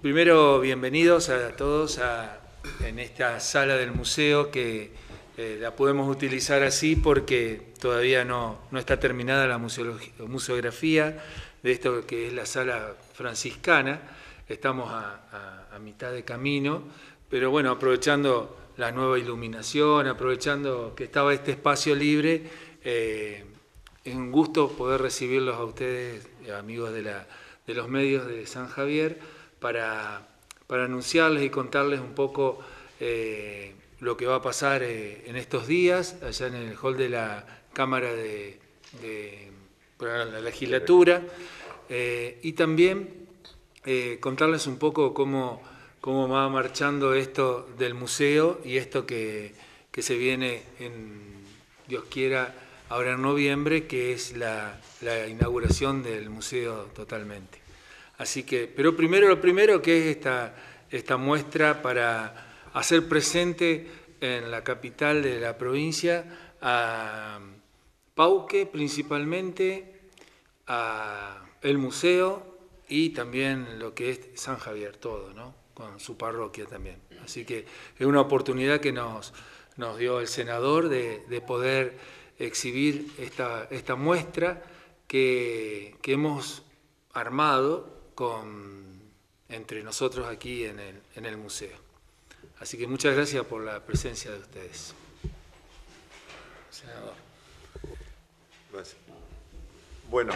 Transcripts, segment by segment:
Primero, bienvenidos a todos en esta sala del museo que la podemos utilizar así porque todavía no está terminada la museografía de esto que es la sala franciscana. Estamos a mitad de camino, pero bueno, aprovechando la nueva iluminación, aprovechando que estaba este espacio libre, es un gusto poder recibirlos a ustedes, amigos de los medios de San Javier, para anunciarles y contarles un poco lo que va a pasar en estos días, allá en el hall de la Cámara de la Legislatura, y también contarles un poco cómo va marchando esto del museo y esto que se viene, Dios quiera, ahora en noviembre, que es la inauguración del museo totalmente. Así que, pero lo primero que es esta muestra para hacer presente en la capital de la provincia a Pauque principalmente, a el museo y también lo que es San Javier, todo, ¿no? Con su parroquia también. Así que es una oportunidad que nos dio el senador de poder exhibir esta muestra que hemos armado entre nosotros aquí en el museo. Así que muchas gracias por la presencia de ustedes. Senador. Gracias. Bueno,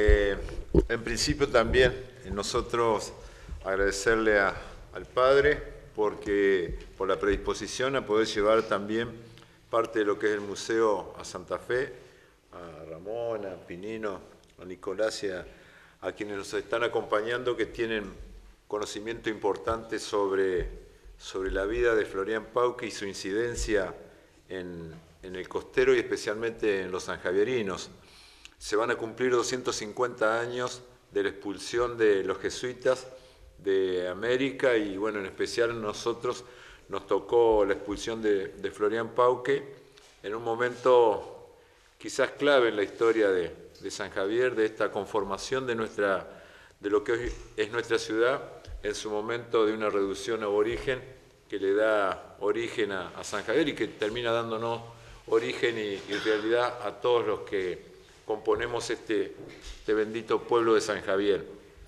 en principio también nosotros agradecerle al Padre por la predisposición a poder llevar también parte de lo que es el museo a Santa Fe, a Ramón, a Pinino, a Nicolás y a quienes nos están acompañando, que tienen conocimiento importante sobre la vida de Florián Pauque y su incidencia en el costero y especialmente en los sanjavierinos. Se van a cumplir 250 años de la expulsión de los jesuitas de América y bueno, en especial a nosotros nos tocó la expulsión de Florián Pauque en un momento quizás clave en la historia de San Javier, de esta conformación de lo que hoy es nuestra ciudad, en su momento de una reducción aborigen que le da origen a San Javier y que termina dándonos origen y realidad a todos los que componemos este bendito pueblo de San Javier.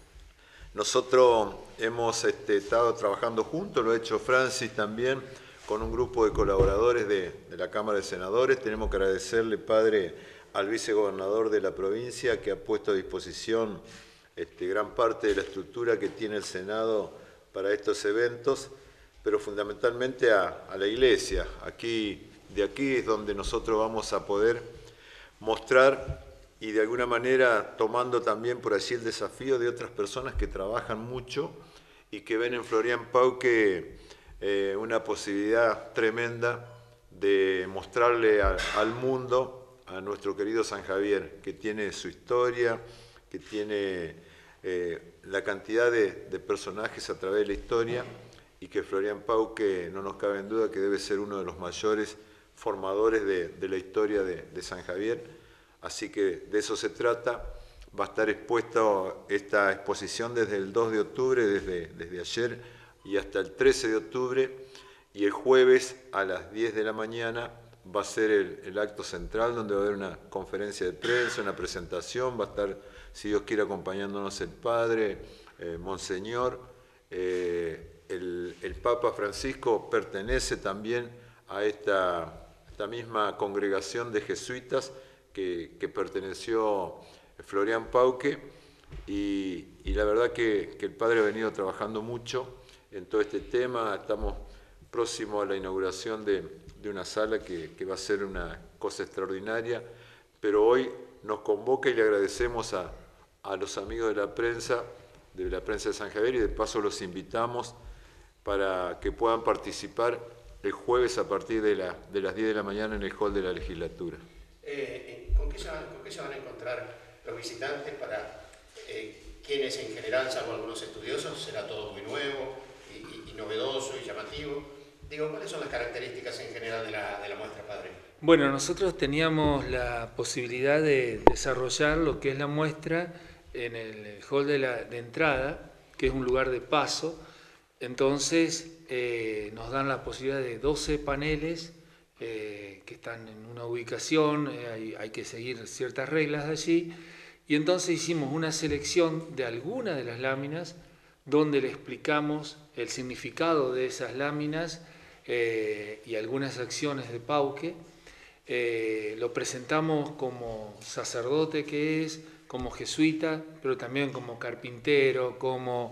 Nosotros hemos estado trabajando juntos, lo ha hecho Francis también, con un grupo de colaboradores de la Cámara de Senadores. Tenemos que agradecerle, Padre, al vicegobernador de la provincia, que ha puesto a disposición gran parte de la estructura que tiene el Senado para estos eventos, pero fundamentalmente a la Iglesia. De aquí es donde nosotros vamos a poder mostrar y de alguna manera tomando también por allí el desafío de otras personas que trabajan mucho y que ven en Florián Pauque una posibilidad tremenda de mostrarle al mundo a nuestro querido San Javier, que tiene su historia, que tiene la cantidad de personajes a través de la historia y que Florián Pauque no nos cabe en duda que debe ser uno de los mayores formadores de la historia de San Javier. Así que de eso se trata. Va a estar expuesta esta exposición desde el 2 de octubre, desde ayer y hasta el 13 de octubre, y el jueves a las 10 de la mañana va a ser el acto central, donde va a haber una conferencia de prensa, una presentación, va a estar, si Dios quiere, acompañándonos el Padre, Monseñor. El Papa Francisco pertenece también a esta misma congregación de jesuitas que perteneció Florián Pauque, y la verdad que el Padre ha venido trabajando mucho en todo este tema. Estamos próximos a la inauguración de una sala que va a ser una cosa extraordinaria, pero hoy nos convoca y le agradecemos a los amigos de la prensa de San Javier, y de paso los invitamos para que puedan participar el jueves a partir de las 10 de la mañana en el hall de la Legislatura. ¿Con qué se van a encontrar los visitantes? Para quienes en general, salvo algunos estudiosos, será todo muy nuevo y novedoso y llamativo. Digo, ¿cuáles son las características en general de la muestra, Padre? Bueno, nosotros teníamos la posibilidad de desarrollar lo que es la muestra en el hall de entrada, que es un lugar de paso, Entonces nos dan la posibilidad de 12 paneles que están en una ubicación, hay que seguir ciertas reglas de allí, y entonces hicimos una selección de algunas de las láminas donde le explicamos el significado de esas láminas y algunas acciones de Pauque. Lo presentamos como sacerdote que es, como jesuita, pero también como carpintero, como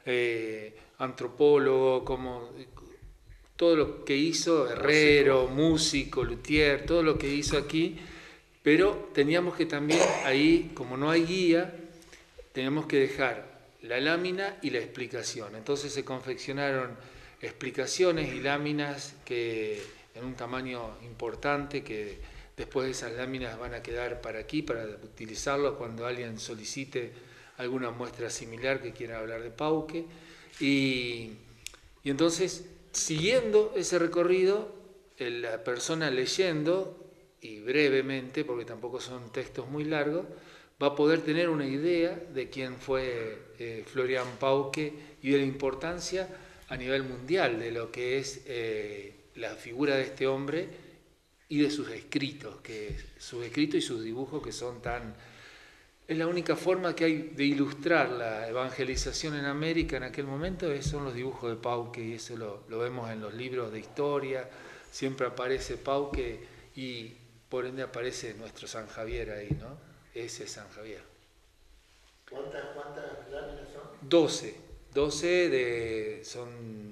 antropólogo, como todo lo que hizo, herrero, músico, luthier, todo lo que hizo aquí, pero teníamos que también ahí, como no hay guía, teníamos que dejar la lámina y la explicación. Entonces se confeccionaron explicaciones y láminas que en un tamaño importante, que después de esas láminas van a quedar para aquí, para utilizarlo cuando alguien solicite alguna muestra similar que quiera hablar de Pauque. Y entonces, siguiendo ese recorrido, la persona leyendo, y brevemente, porque tampoco son textos muy largos, va a poder tener una idea de quién fue Florian Pauque y de la importancia a nivel mundial de lo que es la figura de este hombre y de sus escritos, y sus dibujos que son tan... Es la única forma que hay de ilustrar la evangelización en América en aquel momento, son los dibujos de Pauque, y eso lo vemos en los libros de historia, siempre aparece Pauque y por ende aparece nuestro San Javier ahí, ¿no? Ese es San Javier. ¿Cuántas láminas son? 12 son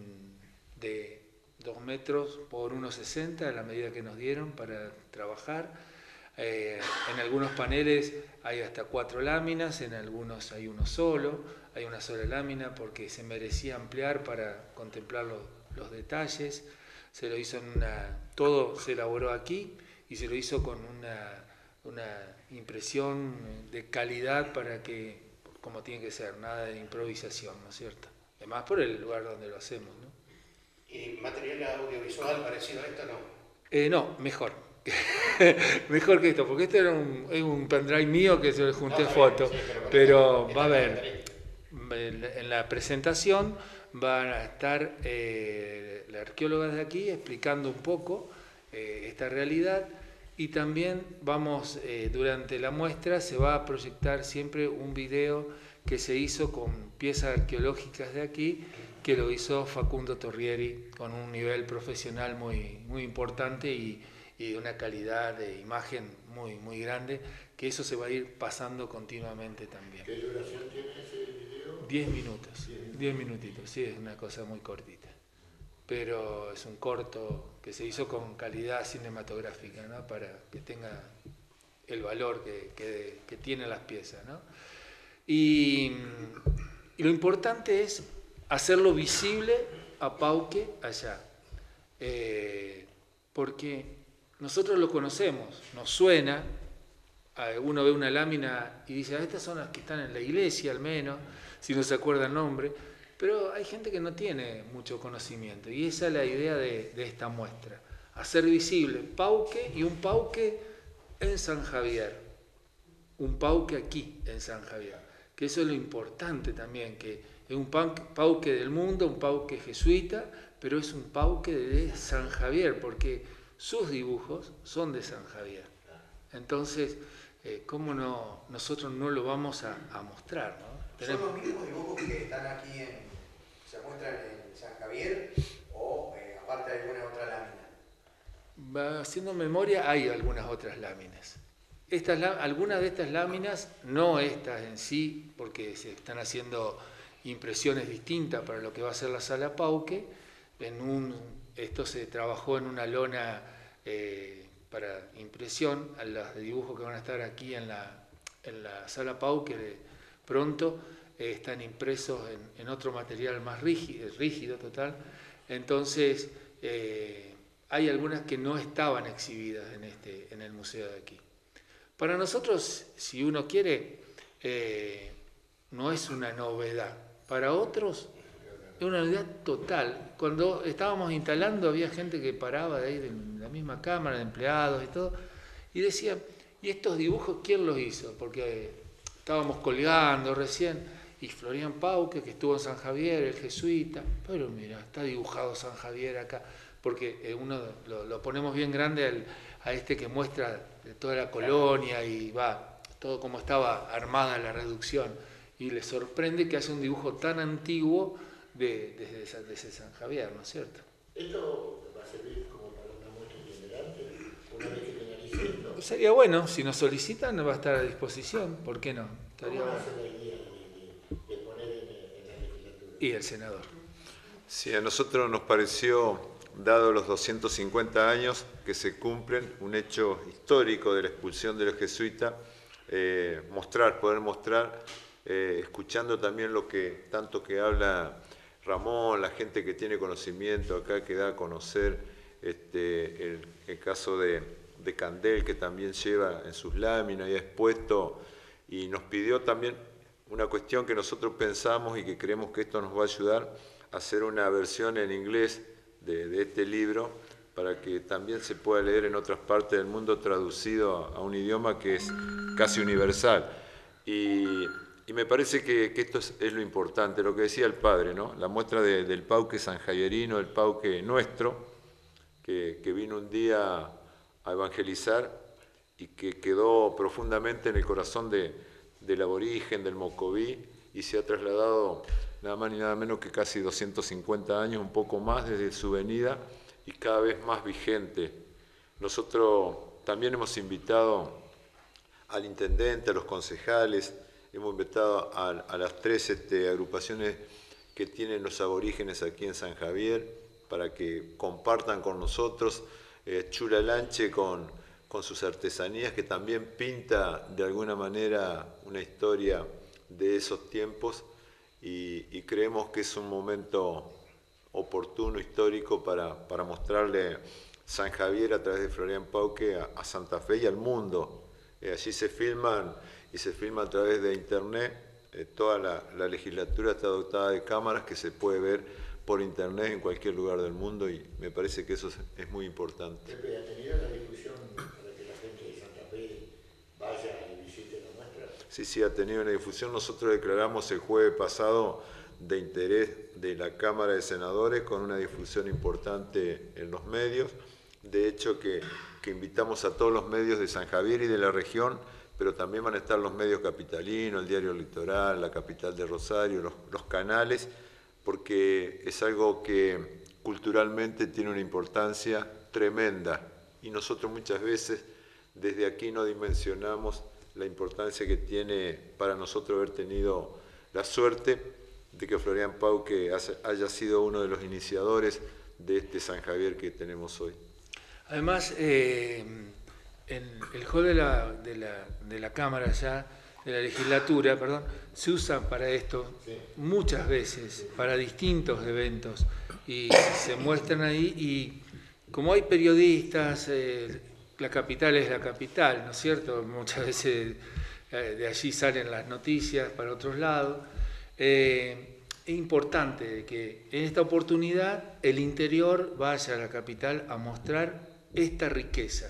de 2 metros por 1,60 a la medida que nos dieron para trabajar. En algunos paneles hay hasta 4 láminas, en algunos hay uno solo, hay una sola lámina porque se merecía ampliar para contemplar los detalles. Se lo hizo todo se elaboró aquí y se lo hizo con una impresión de calidad para que, como tiene que ser, nada de improvisación, ¿no es cierto? Además por el lugar donde lo hacemos, ¿no? ¿Y material audiovisual parecido a esto no? No, mejor. Mejor que esto, porque este era un pendrive mío que se le junté fotos, pero va a haber, en la presentación van a estar las arqueólogas de aquí explicando un poco esta realidad, y también vamos, durante la muestra se va a proyectar siempre un video que se hizo con piezas arqueológicas de aquí, que lo hizo Facundo Torrieri con un nivel profesional muy, muy importante y una calidad de imagen muy, muy grande, que eso se va a ir pasando continuamente también. ¿Qué duración tiene ese video? 10 minutos, 10 minutitos, sí, es una cosa muy cortita. Pero es un corto que se hizo con calidad cinematográfica, ¿no? Para que tenga el valor que tienen las piezas, ¿no? Y lo importante es hacerlo visible a Pauque allá, porque nosotros lo conocemos, nos suena, uno ve una lámina y dice, estas son las que están en la iglesia al menos, si no se acuerda el nombre, pero hay gente que no tiene mucho conocimiento, y esa es la idea de esta muestra, hacer visible Pauque, y un Pauque en San Javier, un Pauque aquí en San Javier, que eso es lo importante también, que es un Pauque del mundo, un Pauque jesuita, pero es un Pauque de San Javier, porque sus dibujos son de San Javier. Entonces, ¿cómo nosotros no lo vamos a mostrar, ¿no? ¿Son los mismos dibujos que están aquí se muestran en San Javier o aparte de alguna otra lámina? Haciendo memoria, hay algunas otras láminas. Algunas de estas láminas, no estas en sí, porque se están haciendo impresiones distintas para lo que va a ser la sala Pauque. Esto se trabajó en una lona para impresión, a los dibujos que van a estar aquí en la sala Pauque pronto están impresos en otro material más rígido total. Entonces hay algunas que no estaban exhibidas en el museo de aquí. Para nosotros, si uno quiere, no es una novedad. Para otros es una novedad total. Cuando estábamos instalando había gente que paraba de ahí de la misma cámara, de empleados y todo, y decía, ¿y estos dibujos quién los hizo? Porque estábamos colgando recién, y Florian Pauque, que estuvo en San Javier, el jesuita, pero mira, está dibujado San Javier acá, porque uno lo ponemos bien grande a este que muestra de toda la colonia y va, todo como estaba armada la reducción, y le sorprende que hace un dibujo tan antiguo desde San Javier, ¿no es cierto? ¿Esto va a servir como para una muestra itinerante una vez que finalice esto? Sería bueno, si nos solicitan va a estar a disposición, ¿por qué no? Estaría ¿Cómo bueno. nace la idea de poner en la legislatura? Y el senador. Sí, a nosotros nos pareció, dado los 250 años que se cumplen, un hecho histórico de la expulsión de los jesuitas, poder mostrar, escuchando también lo que tanto que habla Ramón, la gente que tiene conocimiento acá, que da a conocer el caso de Candel, que también lleva en sus láminas y ha expuesto, y nos pidió también una cuestión que nosotros pensamos y que creemos que esto nos va a ayudar a hacer una versión en inglés de este libro, para que también se pueda leer en otras partes del mundo, traducido a un idioma que es casi universal. Y me parece que esto es lo importante, lo que decía el padre, ¿no? La muestra del Pauque sanjavierino, el Pauque nuestro, que vino un día a evangelizar y que quedó profundamente en el corazón del aborigen, del mocoví, y se ha trasladado nada más ni nada menos que casi 250 años, un poco más desde su venida, y cada vez más vigente. Nosotros también hemos invitado al intendente, a los concejales, hemos invitado a las 3 agrupaciones que tienen los aborígenes aquí en San Javier para que compartan con nosotros. Chula Lanche con sus artesanías, que también pinta de alguna manera una historia de esos tiempos, y creemos que es un momento oportuno, histórico, para mostrarle San Javier a través de Florian Pauque a Santa Fe y al mundo. Allí se filman y se filma a través de internet. Toda la legislatura está dotada de cámaras que se puede ver por internet en cualquier lugar del mundo, y me parece que eso es muy importante. Pepe, ¿ha tenido la discusión para que la gente de Santa Fe vaya y visite la muestra? Sí, ha tenido una difusión. Nosotros declaramos el jueves pasado de interés de la Cámara de Senadores, con una difusión importante en los medios. De hecho, que invitamos a todos los medios de San Javier y de la región, pero también van a estar los medios capitalinos, el Diario Litoral, la Capital de Rosario, los canales, porque es algo que culturalmente tiene una importancia tremenda, y nosotros muchas veces desde aquí no dimensionamos la importancia que tiene para nosotros haber tenido la suerte de que Florian Pauque haya sido uno de los iniciadores de este San Javier que tenemos hoy. Además, en el hall de la Cámara ya, de la legislatura, perdón, se usan para esto muchas veces, para distintos eventos, y se muestran ahí, y como hay periodistas, la capital es la capital, ¿no es cierto? Muchas veces de allí salen las noticias para otros lados. Es importante que en esta oportunidad el interior vaya a la capital a mostrar esta riqueza.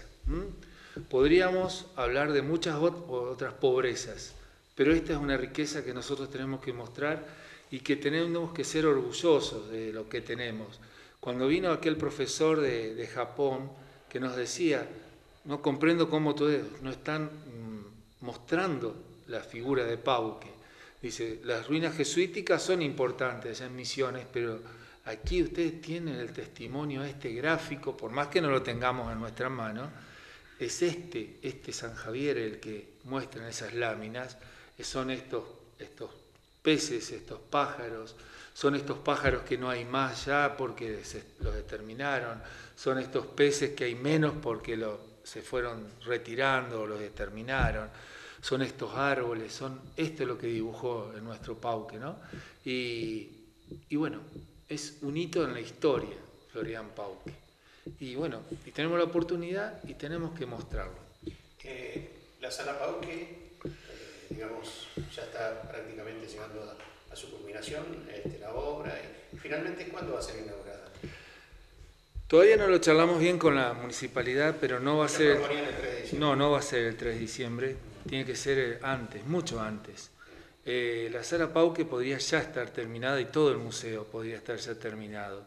Podríamos hablar de muchas otras pobrezas, pero esta es una riqueza que nosotros tenemos que mostrar y que tenemos que ser orgullosos de lo que tenemos. Cuando vino aquel profesor de Japón que nos decía, no comprendo cómo todos no están mostrando la figura de Pauque. Dice, las ruinas jesuíticas son importantes allá en Misiones, pero aquí ustedes tienen el testimonio gráfico, por más que no lo tengamos en nuestra mano, es este San Javier el que muestra en esas láminas, son estos peces, estos pájaros, son estos pájaros que no hay más ya porque los exterminaron, son estos peces que hay menos porque se fueron retirando o los exterminaron, son estos árboles, esto es lo que dibujó en nuestro Pauque, ¿no? Y bueno, es un hito en la historia, Florian Pauque. Y bueno, y tenemos la oportunidad y tenemos que mostrarlo. La Sala Pauque, digamos, ya está prácticamente llegando a su culminación, la obra, y finalmente, ¿cuándo va a ser inaugurada? Todavía no lo charlamos bien con la municipalidad, pero no va a ser... El 3 de diciembre. No va a ser el 3 de diciembre, tiene que ser antes, mucho antes. la sala Pauque podría ya estar terminada y todo el museo podría estar ya terminado.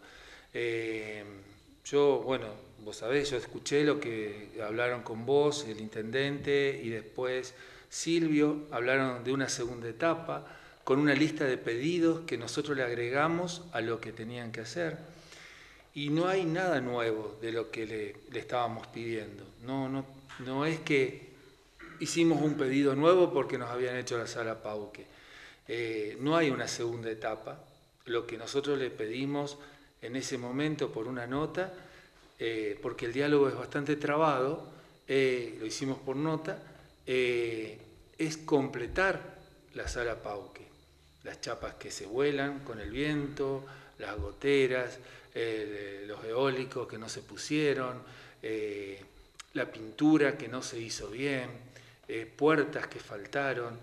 Yo, bueno, vos sabés, yo escuché lo que hablaron con vos, el intendente, y después Silvio, hablaron de una segunda etapa, con una lista de pedidos que nosotros le agregamos a lo que tenían que hacer. Y no hay nada nuevo de lo que le estábamos pidiendo. No es que hicimos un pedido nuevo porque nos habían hecho la sala Pauque. No hay una segunda etapa. Lo que nosotros le pedimos en ese momento por una nota, porque el diálogo es bastante trabado, lo hicimos por nota, es completar la sala Pauque. Las chapas que se vuelan con el viento, las goteras, los eólicos que no se pusieron, la pintura que no se hizo bien, puertas que faltaron,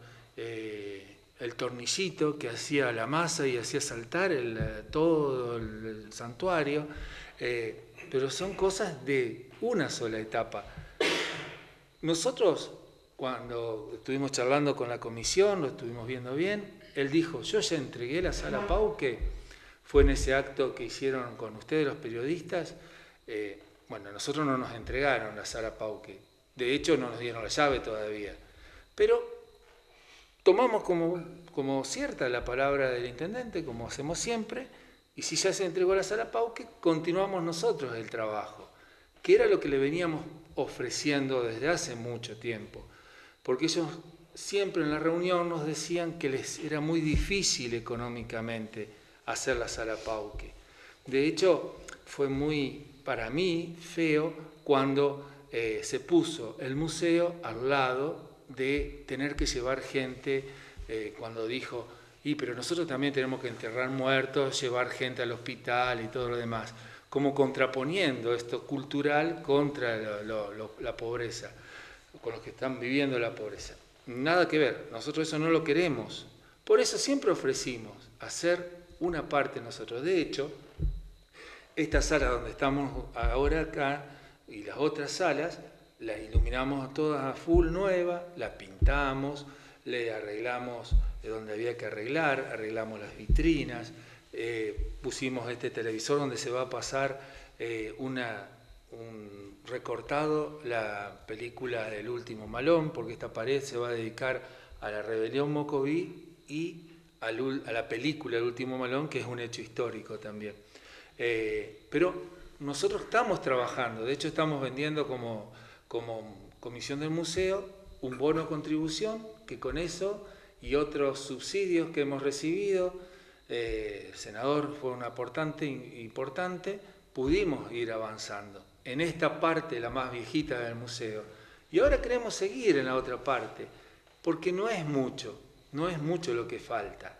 el tornillito que hacía la masa y hacía saltar todo el santuario, pero son cosas de una sola etapa. Nosotros, cuando estuvimos charlando con la comisión, lo estuvimos viendo bien, él dijo, yo ya entregué la sala Pauque. Fue en ese acto que hicieron con ustedes los periodistas. Bueno, nosotros no nos entregaron la sala Pauque. De hecho, no nos dieron la llave todavía. Pero tomamos como cierta la palabra del intendente, como hacemos siempre, y si ya se entregó la sala Pauque, continuamos nosotros el trabajo, que era lo que le veníamos ofreciendo desde hace mucho tiempo. Porque ellos siempre en la reunión nos decían que les era muy difícil económicamente hacer la sala Pauque. De hecho, fue muy, para mí, feo cuando se puso el museo al lado de tener que llevar gente, cuando dijo, pero nosotros también tenemos que enterrar muertos, llevar gente al hospital y todo lo demás, como contraponiendo esto cultural contra la pobreza, con los que están viviendo la pobreza. Nada que ver, nosotros eso no lo queremos. Por eso siempre ofrecimos hacer una parte nosotros. De hecho, esta sala donde estamos ahora acá y las otras salas, las iluminamos todas a full nueva, las pintamos, le arreglamos donde había que arreglar, arreglamos las vitrinas, pusimos este televisor donde se va a pasar un recortado, la película del Último Malón, porque esta pared se va a dedicar a la rebelión Mocoví y a la película El Último Malón, que es un hecho histórico también. Pero nosotros estamos trabajando, de hecho estamos vendiendo como comisión del museo un bono contribución, que con eso y otros subsidios que hemos recibido, el senador fue un aportante importante, pudimos ir avanzando en esta parte, la más viejita del museo. Y ahora queremos seguir en la otra parte, porque no es mucho lo que falta.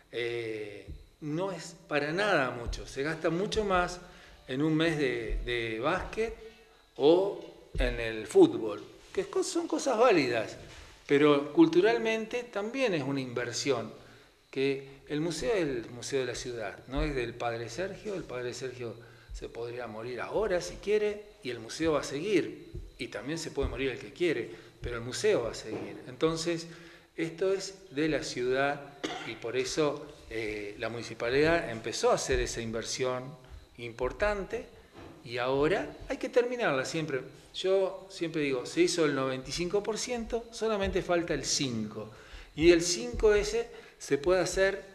No es para nada mucho, se gasta mucho más en un mes de básquet o en el fútbol, que son cosas válidas, pero culturalmente también es una inversión, que el museo es el museo de la ciudad, no es del Padre Sergio. El Padre Sergio se podría morir ahora si quiere y el museo va a seguir, y también se puede morir el que quiere, pero el museo va a seguir. Entonces, esto es de la ciudad y por eso la municipalidad empezó a hacer esa inversión importante y ahora hay que terminarla siempre. Yo siempre digo, se hizo el 95%, solamente falta el 5%. Y el 5 ese se puede hacer,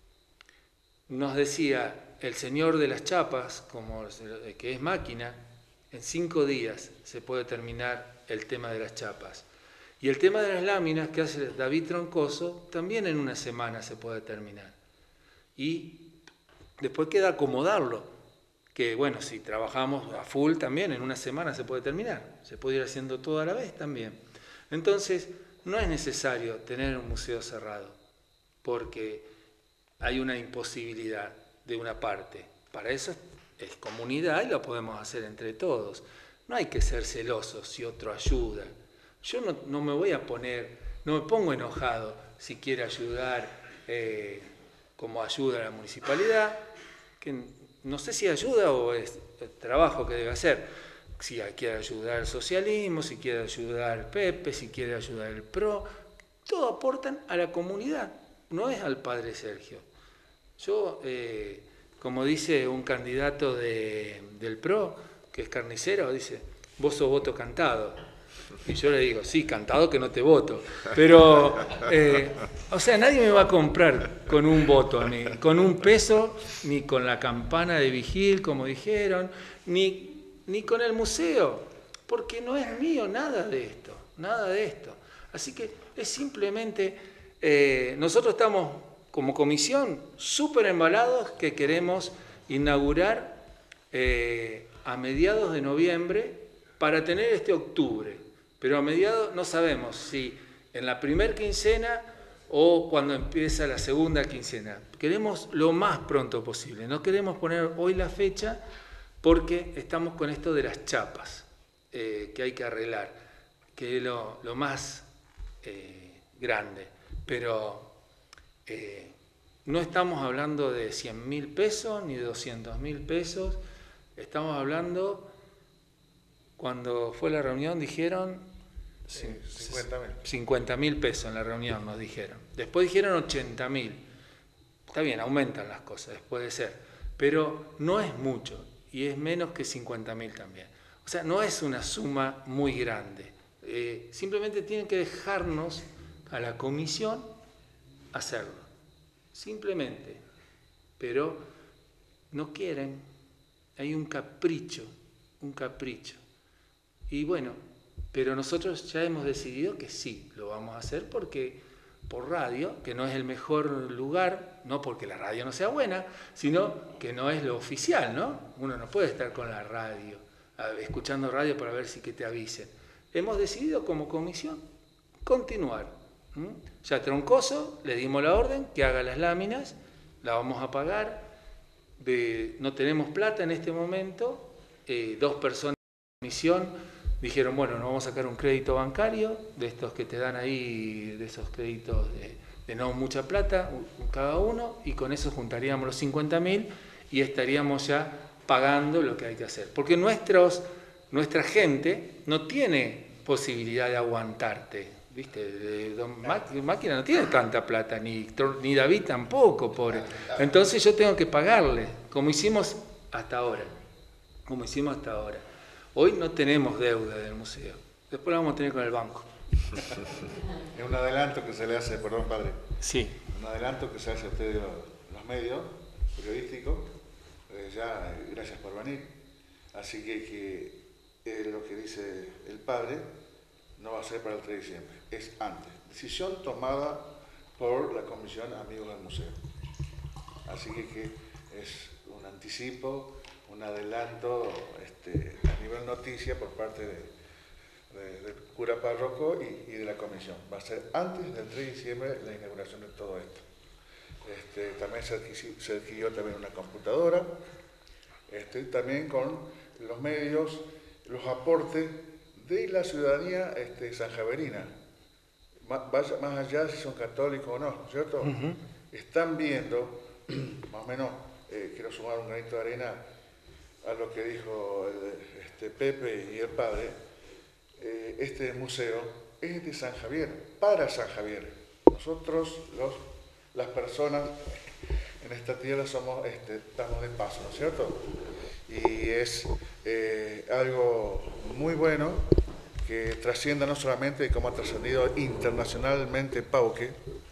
nos decía el señor de las chapas, que es máquina, en 5 días se puede terminar el tema de las chapas. Y el tema de las láminas que hace David Troncoso, también en una semana se puede terminar. Y después queda acomodarlo, que bueno, si trabajamos a full también, en una semana se puede terminar. Se puede ir haciendo todo a la vez también. Entonces, no es necesario tener un museo cerrado, porque hay una imposibilidad de una parte. Para eso es comunidad y lo podemos hacer entre todos. No hay que ser celosos si otro ayuda. Yo no me voy a poner, no me pongo enojado si quiere ayudar como ayuda a la municipalidad, que no sé si ayuda o es el trabajo que debe hacer. Si quiere ayudar el socialismo, si quiere ayudar el Pepe, si quiere ayudar el PRO, todos aportan a la comunidad. no es al padre Sergio. Yo, como dice un candidato del PRO, que es carnicero, dice, vos sos voto cantado. Y yo le digo, sí, cantado que no te voto. Pero, o sea, nadie me va a comprar con un voto a mí, con un peso, ni con la campana de Vigil, como dijeron, ni con el museo, porque no es mío nada de esto, nada de esto. Así que es simplemente, nosotros estamos como comisión súper embalados que queremos inaugurar a mediados de noviembre para tener este octubre. Pero a mediados no sabemos si en la primera quincena o cuando empieza la segunda quincena. Queremos lo más pronto posible. No queremos poner hoy la fecha porque estamos con esto de las chapas que hay que arreglar, que es lo más grande. Pero no estamos hablando de 100.000 pesos ni de 200.000 pesos. Estamos hablando... Cuando fue la reunión dijeron 50.000 pesos en la reunión nos dijeron. Después dijeron 80.000. Está bien, aumentan las cosas, puede ser. Pero no es mucho y es menos que 50.000 también. O sea, no es una suma muy grande. Simplemente tienen que dejarnos a la comisión hacerlo. Simplemente. Pero no quieren. Hay un capricho. Y bueno, pero nosotros ya hemos decidido que sí, lo vamos a hacer porque por radio, que no es el mejor lugar, no porque la radio no sea buena, sino que no es lo oficial, ¿no? Uno no puede estar con la radio, escuchando radio para ver si que te avisen. Hemos decidido como comisión continuar. Ya Troncoso, le dimos la orden que haga las láminas, la vamos a pagar, no tenemos plata en este momento, 2 personas de la comisión dijeron, bueno, nos vamos a sacar un crédito bancario, de estos que te dan ahí, de esos créditos de no mucha plata, cada uno, y con eso juntaríamos los 50.000 y estaríamos ya pagando lo que hay que hacer. Porque nuestra gente no tiene posibilidad de aguantarte, ¿viste? Máquina no tiene tanta plata, ni David tampoco, pobre. Entonces yo tengo que pagarle, como hicimos hasta ahora. Hoy no tenemos deuda del museo, después la vamos a tener con el banco. Es un adelanto que se le hace, perdón padre, Sí. un adelanto que se hace a ustedes los medios periodísticos, ya gracias por venir, así que lo que dice el padre no va a ser para el 3 de diciembre, es antes, decisión tomada por la Comisión Amigos del Museo, así que es un anticipo, un adelanto a nivel noticia por parte del cura párroco y de la comisión. Va a ser antes del 3 de diciembre la inauguración de todo esto. También se adquirió también una computadora, también con los medios, los aportes de la ciudadanía sanjaverina, más allá si son católicos o no, ¿cierto? Están viendo, más o menos, quiero sumar un granito de arena a lo que dijo Pepe y el padre, este museo es de San Javier, para San Javier. Nosotros, las personas en esta tierra estamos de paso, ¿no es cierto? Y es algo muy bueno que trascienda no solamente como ha trascendido internacionalmente Pauque,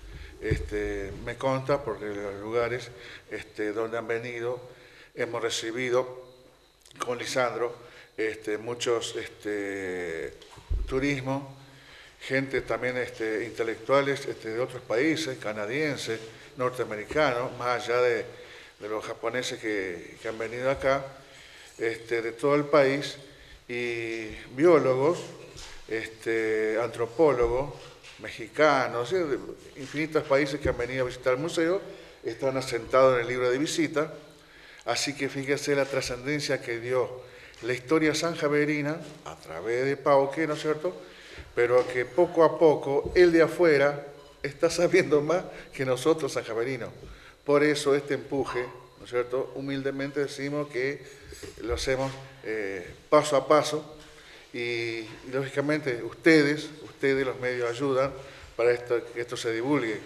me consta porque los lugares donde han venido hemos recibido con Lisandro muchos turismo, gente también intelectuales de otros países, canadienses, norteamericanos, más allá de los japoneses que han venido acá, de todo el país, y biólogos, antropólogos, mexicanos, de infinitos países que han venido a visitar el museo, están asentados en el libro de visita. Así que fíjese la trascendencia que dio la historia sanjaverina a través de Pauque, ¿no es cierto? Pero que poco a poco el de afuera está sabiendo más que nosotros sanjaverinos. Por eso este empuje, ¿no es cierto? Humildemente decimos que lo hacemos paso a paso y lógicamente ustedes los medios ayudan para que esto se divulgue.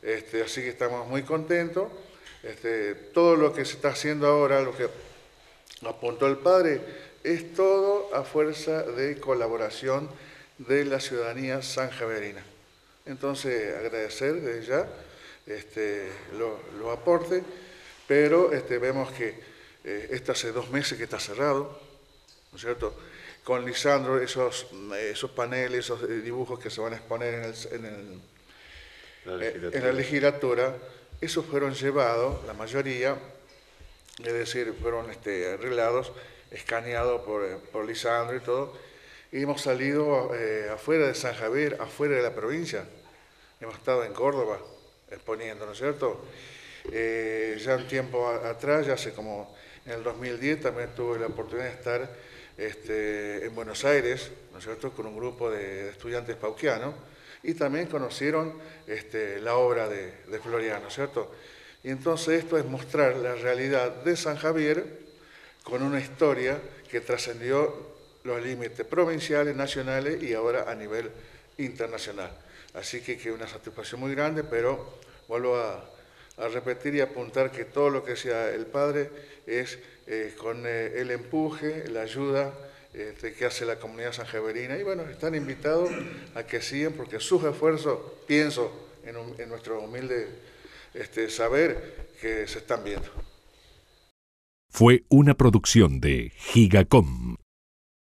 Así que estamos muy contentos. Todo lo que se está haciendo ahora, lo que apuntó el padre, es todo a fuerza de colaboración de la ciudadanía sanjaverina. Entonces, agradecer desde ya los aportes, pero vemos que esto hace 2 meses que está cerrado, ¿no es cierto? Con Lisandro, esos paneles, esos dibujos que se van a exponer en la legislatura, esos fueron llevados, la mayoría, es decir, fueron arreglados, escaneados por Lisandro y todo, y hemos salido afuera de San Javier, afuera de la provincia. Hemos estado en Córdoba exponiendo, ¿no es cierto? Ya un tiempo atrás, ya hace como en el 2010, también tuve la oportunidad de estar en Buenos Aires, ¿no es cierto?, con un grupo de estudiantes pauquianos, y también conocieron la obra de Floriano, ¿no es cierto? Y entonces esto es mostrar la realidad de San Javier con una historia que trascendió los límites provinciales, nacionales y ahora a nivel internacional. Así que una satisfacción muy grande, pero vuelvo a repetir y apuntar que todo lo que decía el padre es con el empuje, la ayuda que hace la comunidad sanjaverina. Y bueno, están invitados a que sigan porque sus esfuerzos, pienso en nuestro humilde saber, que se están viendo. Fue una producción de Gigacom.